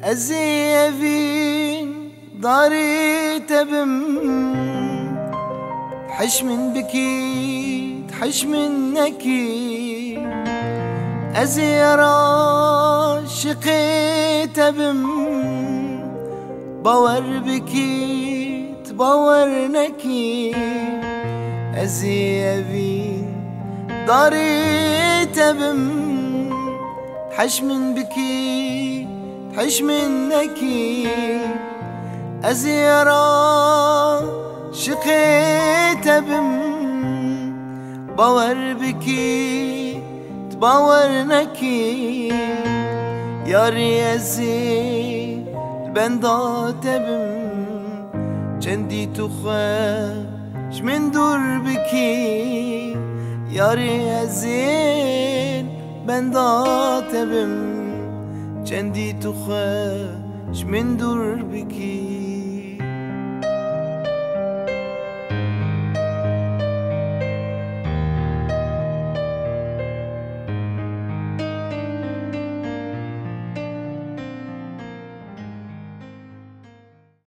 ازيفين داري تبم تحش من بكي تحش منكي ازيرا شقي تبم باور بكي تباور نكي ازيفين داري تبم تحش من بكي تحش منكي ازيرا شقيت بم باور بكي تباور نكي ياري ازي البندات بم جندي تخش من دور بكي ياري ازي البندات بم جندي تخش من دور بكي